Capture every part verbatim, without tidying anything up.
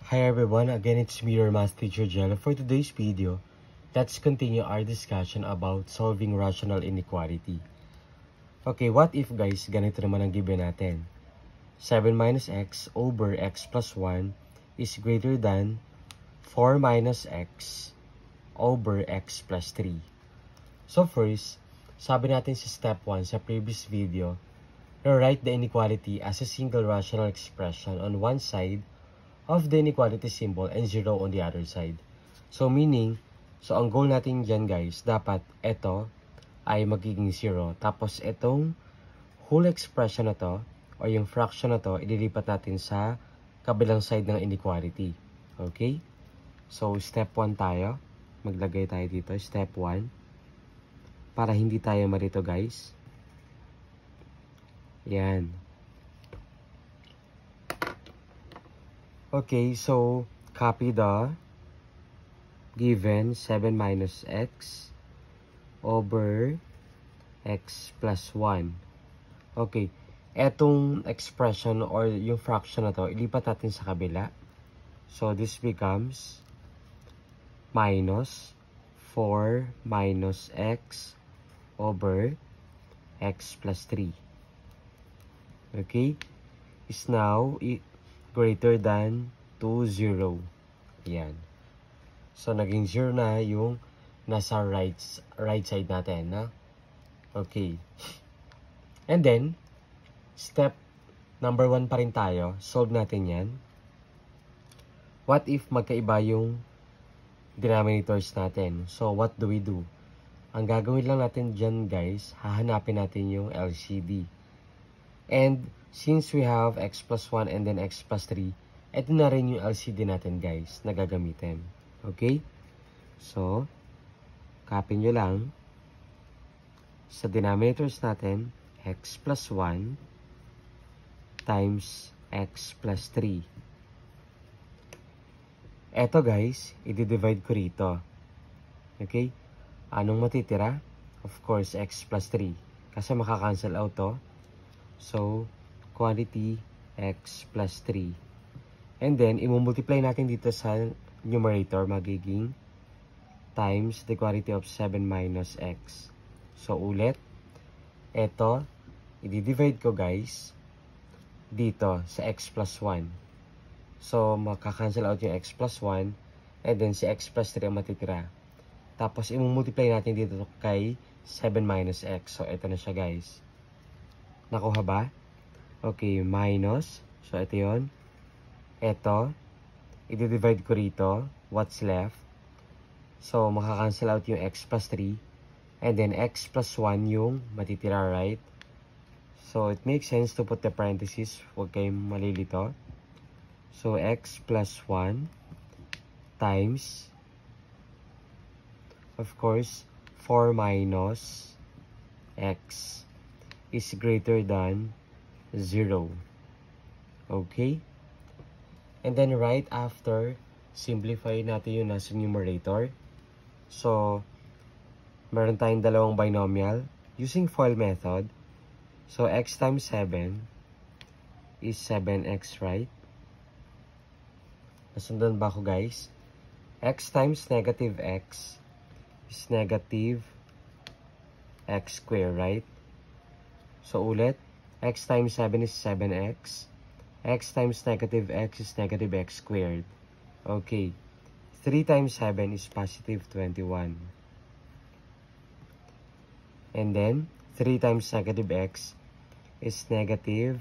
Hi everyone, again it's me, your math teacher Jello. For today's video, let's continue our discussion about solving rational inequality. Okay, what if guys, ganito naman ang given natin. seven minus x over x plus one is greater than four minus x over x plus three. So first, sabi natin sa step one sa previous video, write the inequality as a single rational expression on one side of the inequality symbol and zero on the other side. So meaning, so ang goal natin dyan guys, dapat ito ay magiging zero. Tapos itong whole expression na to, o yung fraction na to, ililipat natin sa kabilang side ng inequality. Okay? So step one tayo. Maglagay tayo dito, step one. Para hindi tayo marito guys. Yan. Okay, so copy the given seven minus x over x plus one. Okay, etong expression or yung fraction na to, ilipat natin sa kabila. So this becomes minus four minus x over x plus three. Okay, is now greater than two, zero. Yan. So, naging zero na yung nasa right, right side natin, na? Okay. And then, step number one pa rin tayo. Solve natin yan. What if magkaiba yung denominators natin? So, what do we do? Ang gagawin lang natin dyan, guys, hahanapin natin yung L C D. And, since we have x plus one and then x plus three, ito na rin yung L C D natin guys, na gagamitin. Okay? So, copy nyo lang. Sa denominators natin, x plus one times x plus three. Ito guys, i-divide ko rito. Okay? Anong matitira? Of course, x plus three. Kasi makakancel out to. So, quantity x plus three. And then, i-multiply natin dito sa numerator, magiging times the quantity of seven minus x. So, ulit, ito, i-divide ko guys, dito sa x plus one. So, makakancel out yung x plus one, and then si x plus three ang matitira. Tapos, i-multiply natin dito kay seven minus x. So, ito na siya guys. Nakuha ba? Okay, minus. So, ito yun. Ito. I-divide ko rito. What's left? So, makakancel out yung x plus three. And then, x plus one yung matitira, right? So, it makes sense to put the parentheses. Huwag kayong malilito. So, x plus one times, of course, four minus x is greater than zero. Okay? And then right after, simplify natin yung nasa numerator. So, meron tayong dalawang binomial using FOIL method. So, x times seven is seven x, right? Nasundan ba ako guys? X times negative x is negative x squared, right? So, ulit, x times seven is seven x. X times negative x is negative x squared. Okay. three times seven is positive twenty-one. And then, three times negative x is negative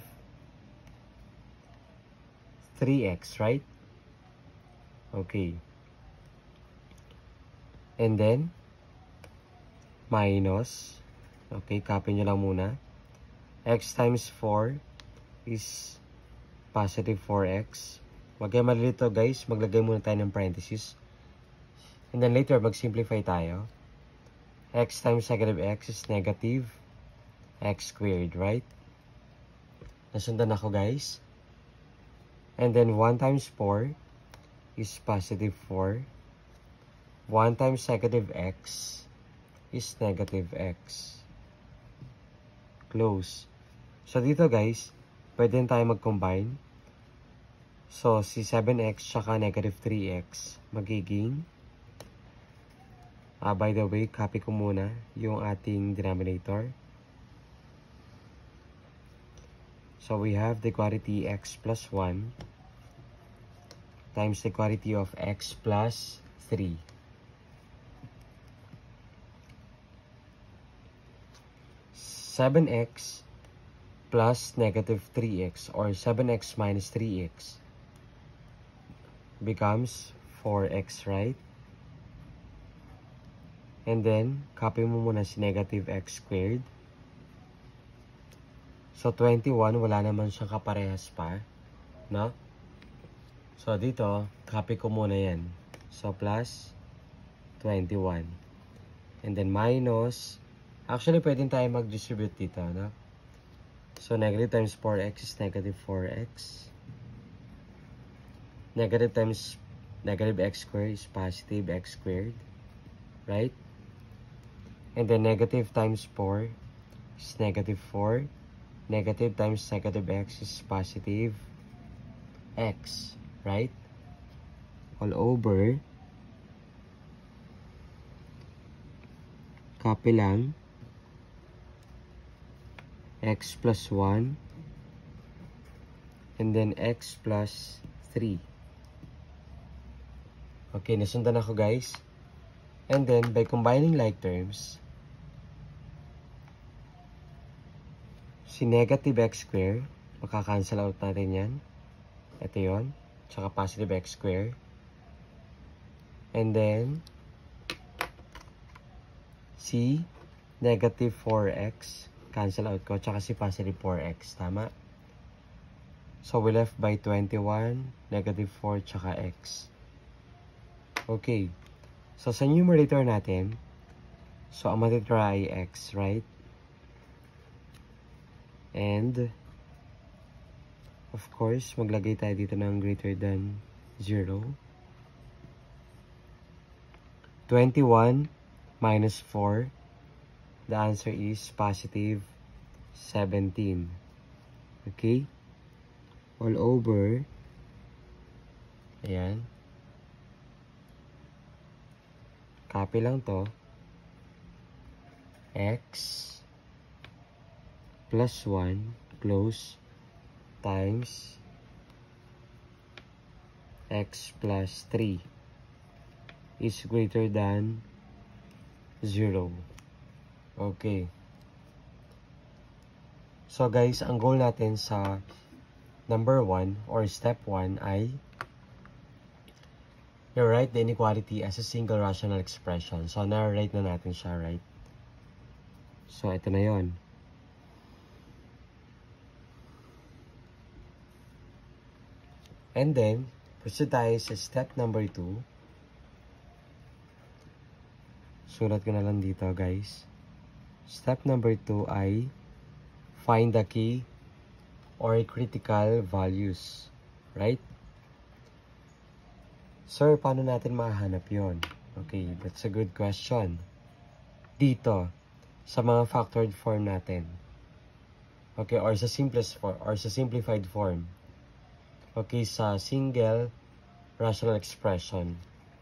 three x, right? Okay. And then, minus. Okay, copy nyo lang muna. X times four is positive four x. Huwag kayo malilito guys. Maglagay muna tayo ng parentheses. And then later, mag-simplify tayo. X times negative x is negative x squared, right? Nasundan ako guys. And then one times four is positive four. one times negative x is negative x. Close. So, dito guys, pwede tayo mag-combine. So, si seven x tsaka negative three x magiging, uh, by the way, copy ko muna yung ating denominator. So, we have the quantity x plus one times the quantity of x plus three. seven x plus negative three x or seven x minus three x becomes four x, right? And then, copy mo muna si negative x squared. So, twenty-one, wala naman siyang kaparehas pa, no? So, dito, copy ko muna yan. So, plus twenty-one. And then, minus, actually, pwedeng tayo mag-distribute dito, no? So, negative times four x is negative four x. Negative times negative x squared is positive x squared, right? And then, negative times four is negative four. Negative times negative x is positive x, right? All over. Copy lang. X plus one. And then x plus three. Okay, nasundan ako guys. And then, by combining like terms, si negative x squared, makakancel out natin yan. Ito yun. Tsaka positive x squared. And then, si negative four x, cancel out ko. Tsaka si positive four x. Tama? So, we left by twenty-one, negative four, tsaka x. Okay. So, sa numerator natin, so, ang matitira ay x, right? And, of course, maglagay tayo dito ng greater than zero. twenty-one minus four, the answer is positive seventeen. Okay? All over, ayan. Copy lang to. X plus one, close, times x plus three is greater than zero. Okay. So guys, ang goal natin sa number one or step one ay rewrite the inequality as a single rational expression. So, na-write na natin siya, right? So, ito na yon. And then, proceed tayo sa step number two. Sulat ko na lang dito, guys. Step number two ay find the key or critical values. Right? Sir, paano natin mahanap yon? Okay, that's a good question. Dito, sa mga factored form natin. Okay, or sa simplest form, or sa simplified form. Okay, sa single rational expression.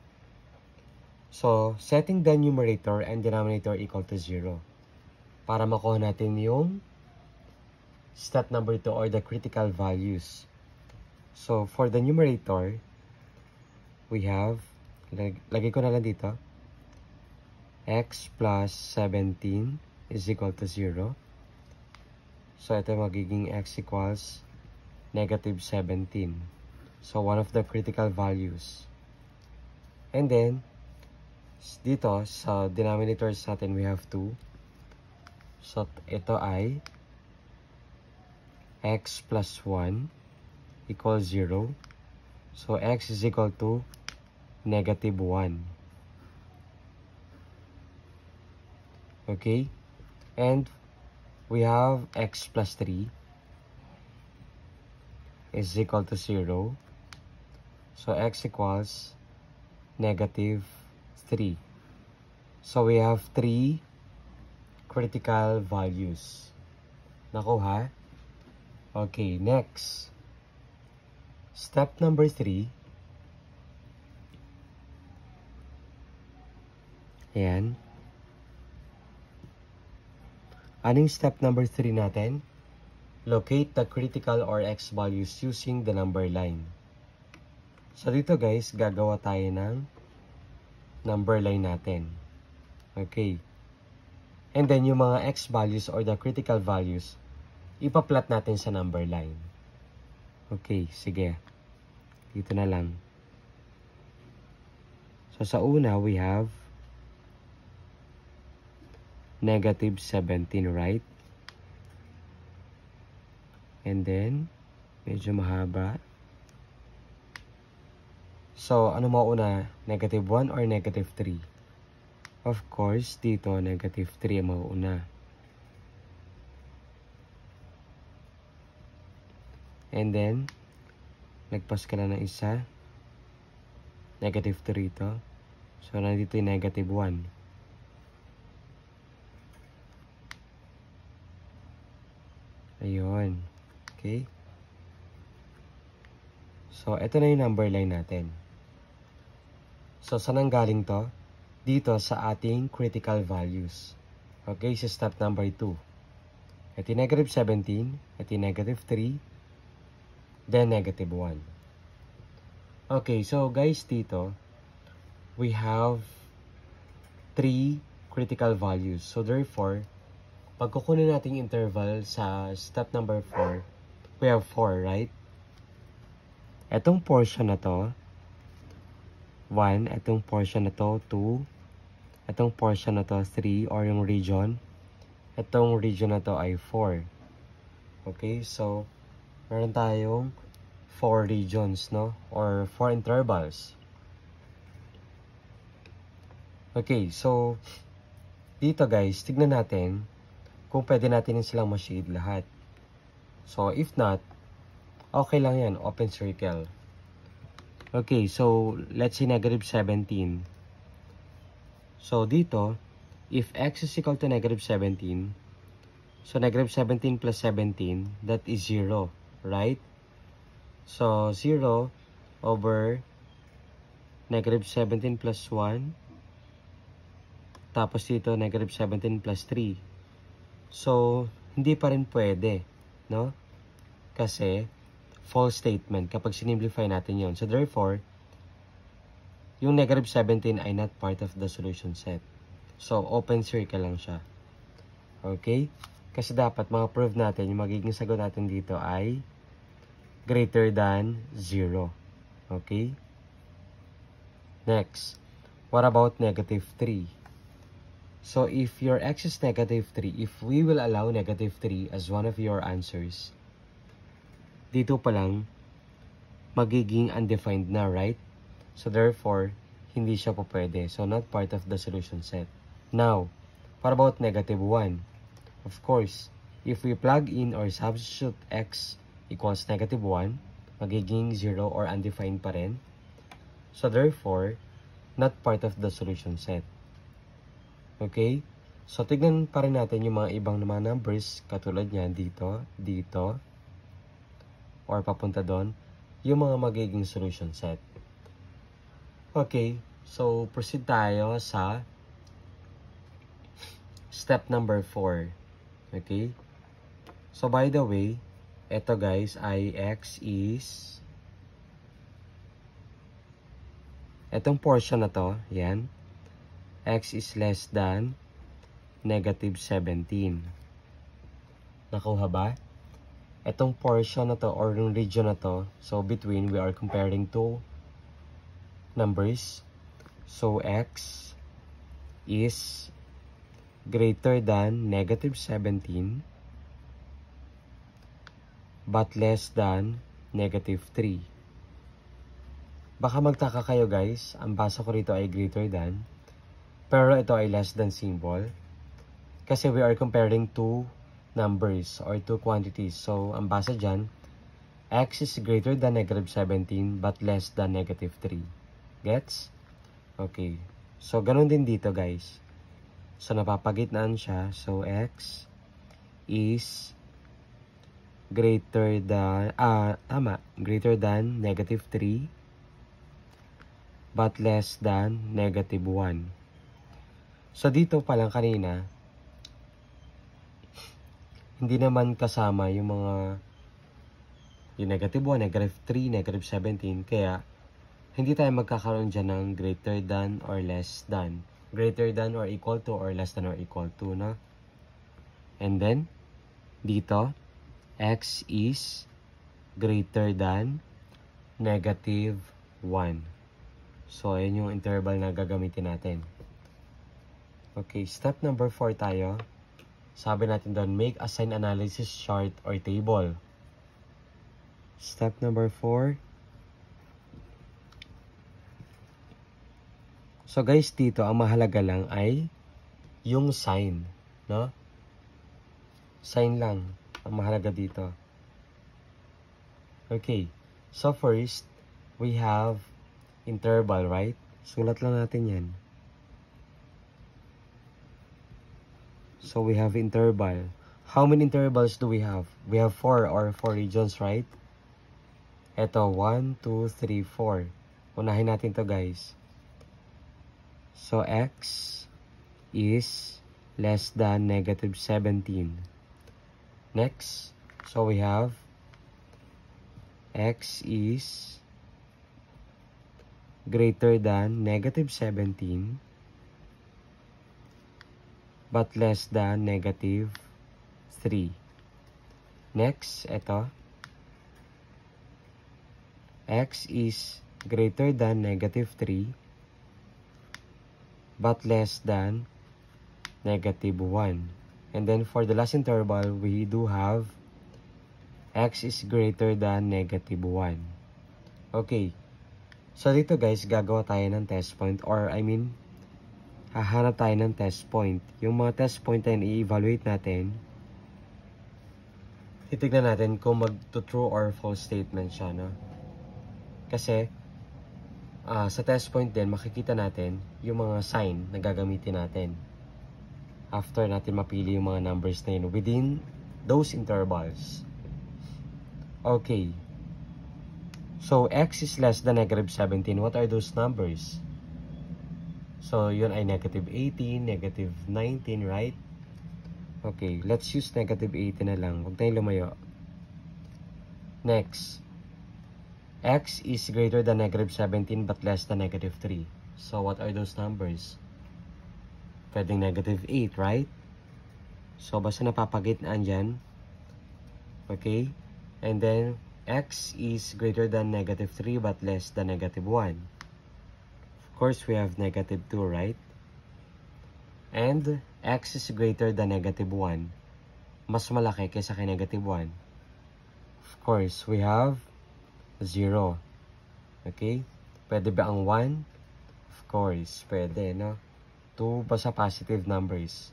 So, setting the numerator and denominator equal to zero. Para makuha natin yung step number two or the critical values. So, for the numerator, we have, lag lagay ko na lang dito, x plus seventeen is equal to zero. So, ito magiging x equals negative seventeen. So, one of the critical values. And then, dito, sa denominators natin, we have two. So, ito ay x plus one equals zero. So, x is equal to negative one. Okay? And, we have x plus three is equal to zero. So, x equals negative three. So, we have three critical values. Nakuha? Okay, next. Step number three. Ayan. Anong step number three natin? Locate the critical or x values using the number line. So dito guys, gagawa tayo ng number line natin. Okay. And then yung mga x values or the critical values, ipa-plot natin sa number line. Okay, sige. Dito na lang. So sa una, we have negative seventeen, right? And then, medyo mahaba. So, ano mauna? Negative one or negative three? Of course, dito, negative three ang mauna. And then, nagpas ka na ng isa. Negative three ito. So, nandito yung negative one. Ayun. Okay. So, ito na yung number line natin. So, saan ang galing to? Dito sa ating critical values. Okay, sa step number two. Ito yung negative seventeen, ito yung negative three, then negative one. Okay, so guys, dito, we have three critical values. So, therefore, pag kukunin natin yung interval sa step number four, we have four, right? Etong portion na to, one, etong portion na to, two, etong portion na to, three, or yung region, etong region na to ay four. Okay, so, meron tayong four regions, no? Or four intervals. Okay, so, dito guys, tignan natin kung pwede natin silang ma-shade lahat. So, if not, okay lang yan, open circle. Okay, so, let's say negative seventeen. So, dito, if x is equal to negative seventeen, so, negative seventeen plus seventeen, that is zero, right? So, zero over negative seventeen plus one, tapos dito, negative seventeen plus three. So, hindi pa rin pwede, no? Kasi, false statement kapag sinimplify natin yon. So, therefore, yung negative seventeen ay not part of the solution set. So, open circle lang siya. Okay? Kasi dapat mga-prove natin, yung magiging sagot natin dito ay greater than zero. Okay? Next, what about negative three? So, if your x is negative three, if we will allow negative three as one of your answers, dito pa lang, magiging undefined na, right? So, therefore, hindi siya po pwede. So, not part of the solution set. Now, what about negative one? Of course, if we plug in or substitute x equals negative one, magiging zero or undefined pa rin. So, therefore, not part of the solution set. Okay? So, tignan pa rin natin yung mga ibang mga numbers katulad niyan dito, dito, or papunta doon, yung mga magiging solution set. Okay, so proceed tayo sa step number four. Okay? So, by the way, eto guys ay x is, etong portion na to, yan, x is less than negative seventeen. Nakuha ba? Etong portion na to or yung region na to, so between, we are comparing two numbers. So, x is greater than negative seventeen but less than negative three. Baka magtaka kayo guys, ang basa ko rito ay greater than, pero ito ay less than symbol. Kasi we are comparing two numbers or two quantities. So, ang basa dyan, x is greater than negative seventeen but less than negative three. Gets? Okay. So, ganun din dito guys. So, napapagitnaan siya. So, x is greater than, ah, tama, greater than negative three, but less than negative one. So, dito pa lang kanina, hindi naman kasama yung mga, yung negative one, negative three, negative seventeen, kaya, hindi tayo magkakaroon dyan ng greater than or less than. Greater than or equal to or less than or equal to, no? And then, dito, x is greater than negative one. So, ayan yung interval na gagamitin natin. Okay, step number four tayo. Sabi natin doon, make a sign analysis chart or table. Step number four. So guys, dito ang mahalaga lang ay yung sign, no? Sign lang ang mahalaga dito. Okay. So first, we have interval, right? Sulat lang natin 'yan. So we have interval. How many intervals do we have? We have four or four regions, right? Ito, one, two, three, four. Unahin natin to guys. So, x is less than negative seventeen. Next, so we have x is greater than negative seventeen but less than negative three. Next, ito, x is greater than negative three but less than negative one. And then for the last interval, we do have x is greater than negative one. Okay. So dito guys, gagawa tayo ng test point, or I mean, hahanap tayo ng test point. Yung mga test point na i-evaluate natin, titignan natin kung mag-true or false statement siya, no? Kasi, uh, sa test point din, makikita natin yung mga sign na gagamitin natin after natin mapili yung mga numbers na yun within those intervals. Okay. So, x is less than negative seventeen. What are those numbers? So, yun ay negative eighteen, negative nineteen, right? Okay, let's use negative eighteen na lang. Huwag tayong lumayo. Next. X is greater than negative seventeen but less than negative three. So, what are those numbers? Pwedeng negative eight, right? So, basta napapagitnaan dyan. Okay? And then, x is greater than negative three but less than negative one. Of course, we have negative two, right? And x is greater than negative one. Mas malaki kaysa kay negative one. Of course, we have zero. Okay? Pwede ba ang one? Of course, pwede, no? two basta positive numbers.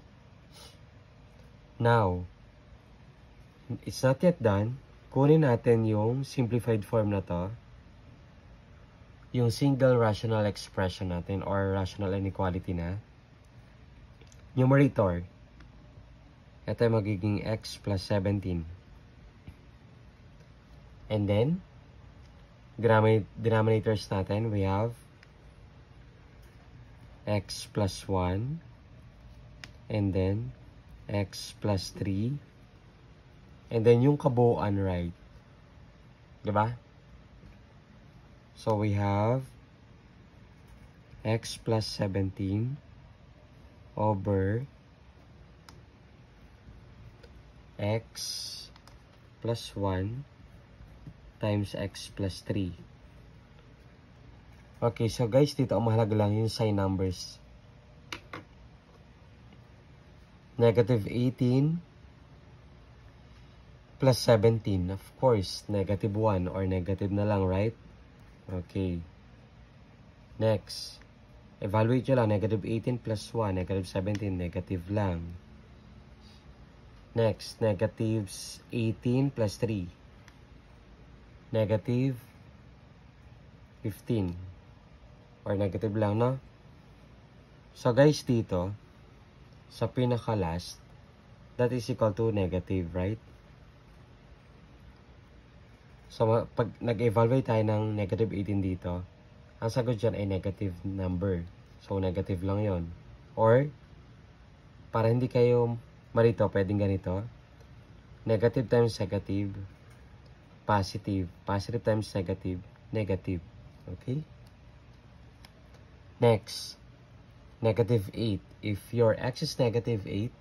Now, it's not yet done. Kunin natin yung simplified form na to, yung single rational expression natin or rational inequality na. Numerator, ito ay magiging x plus seventeen. And then, denominators natin, we have x plus one, and then x plus three, and then yung kabuuan, right? Diba? So, we have x plus seventeen over x plus one times x plus three. Okay, so guys, dito ang mahalaga lang yung sign numbers. Negative eighteen plus seventeen. Of course, negative one or negative na lang, right? Okay. Next. Evaluate nyo lang. Negative eighteen plus one. Negative seventeen. Negative lang. Next. Negative eighteen plus three. Negative fifteen. Or negative lang, no? So, guys, dito, sa pinaka-last, that is equal to negative, right? So, pag nag-evaluate tayo ng negative eighteen dito, ang sagot dyan ay negative number. So, negative lang yon. Or, para hindi kayo marito, pwedeng ganito. Negative times negative, positive. Positive times negative, negative. Okay? Next, negative eight. If your x is negative eight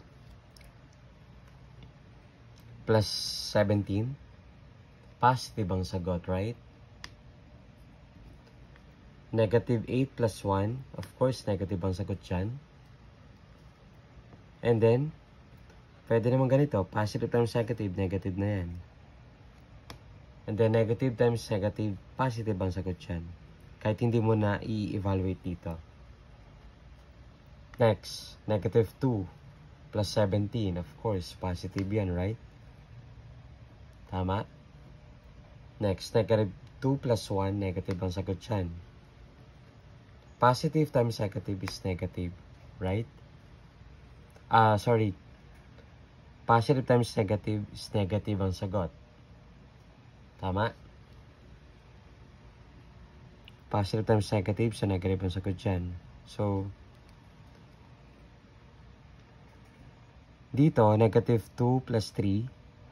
plus seventeen, positive ang sagot, right? Negative eight plus one, of course, negative ang sagot dyan. And then, pwede naman ganito, positive times negative, negative na yan. And then, negative times negative, positive ang sagot dyan. Kahit hindi mo na i-evaluate dito. Next, negative two plus seventeen, of course, positive yan, right? Tama? Next, negative two plus one, negative ang sagot dyan. Positive times negative is negative, right? Ah, uh, sorry. Positive times negative is negative ang sagot. Tama? Positive times negative, so negative ang sagot dyan. So, dito, negative two plus three,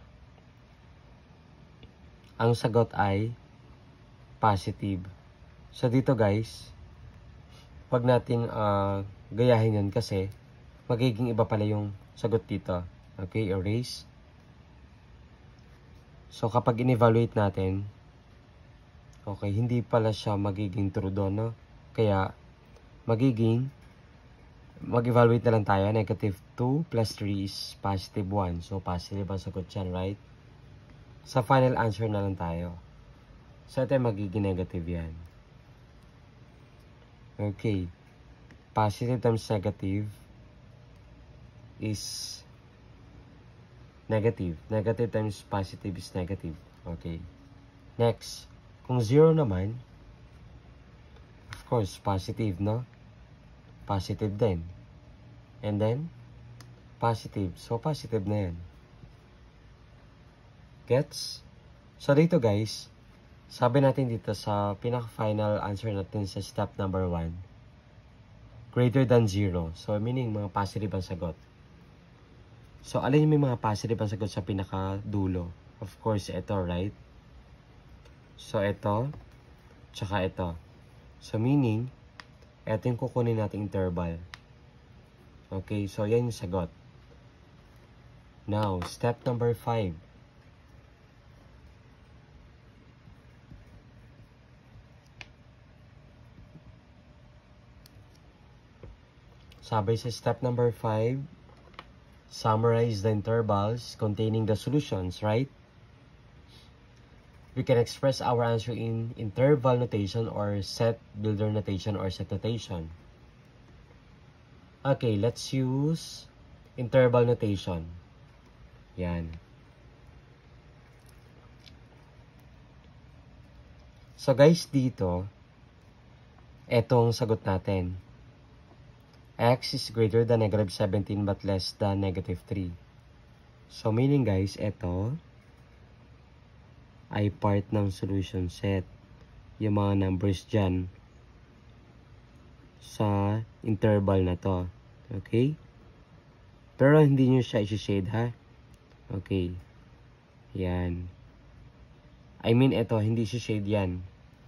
ang sagot ay positive. So, dito guys, pag natin uh, gayahin yan kasi, magiging iba pala yung sagot dito. Okay, erase. So, kapag in-evaluate natin, okay, hindi pala siya magiging true doon, no? Kaya, magiging, mag-evaluate na lang tayo. Negative two plus three is positive one. So, positive ang sagot dyan, right? Sa final answer na lang tayo. So, ito magiging negative yan. Okay. Positive times negative is negative. Negative times positive is negative. Okay. Next. Kung zero naman, of course, positive, no? Positive din. And then, positive. So, positive na yan. Gets? So, dito guys, sabi natin dito sa pinaka-final answer natin sa step number one, greater than zero. So, meaning mga positive ang sagot. So, alin yung may mga positive ang sagot sa pinaka-dulo? Of course, ito, right? So, ito, tsaka ito. So, meaning, ito yung kukunin nating interval. Okay, so yan yung sagot. Now, step number five. Sabi sa step number five, summarize the intervals containing the solutions, right? We can express our answer in interval notation or set builder notation or set notation. Okay, let's use interval notation. Yan. So guys, dito, etong sagot natin. X is greater than negative seventeen but less than negative three. So, meaning guys, ito ay part ng solution set. Yung mga numbers dyan sa interval na to. Okay? Pero hindi nyo siya isi-shade, ha? Okay. Yan. I mean, ito, hindi isi-shade yan.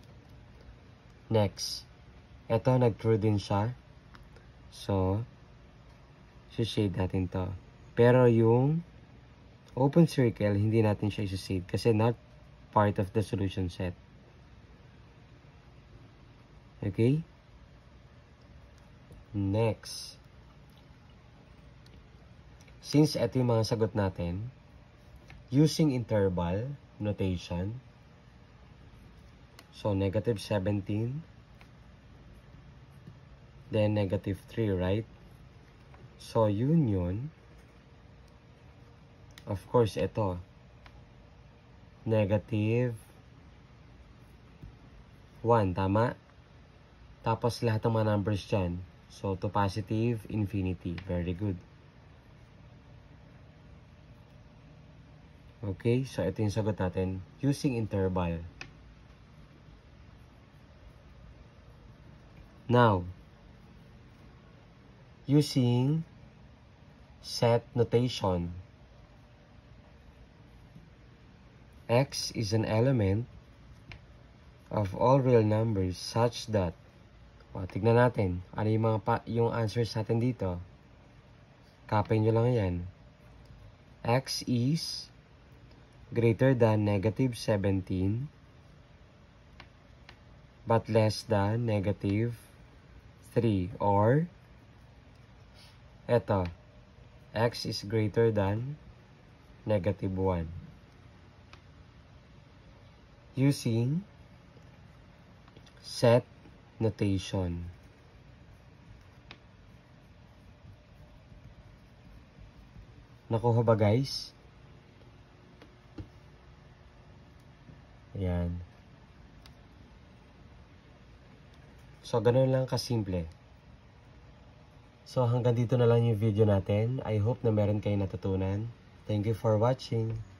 Next. Ito, nag-true din siya. So, shade natin to. Pero yung open circle, hindi natin siya i-shade kasi not part of the solution set. Okay? Next. Since ito yung mga sagot natin, using interval notation, so negative seventeen, then negative three, right? So, yun yun. Of course, ito. Negative one, tama? Tapos, lahat ng mga numbers dyan. So, to positive infinity. Very good. Okay, so ito yung sagot natin. Using interval. Now, using set notation. X is an element of all real numbers such that, o, tignan natin, ano yung, mga pa, yung answers natin dito. Kapay nyo lang yan. X is greater than negative seventeen but less than negative three, or eto, X is greater than negative one. Using set notation. Nakuha ba, guys? Ayan. So, ganun lang kasimple. So, hanggang dito na lang yung video natin. I hope na meron kayong natutunan. Thank you for watching.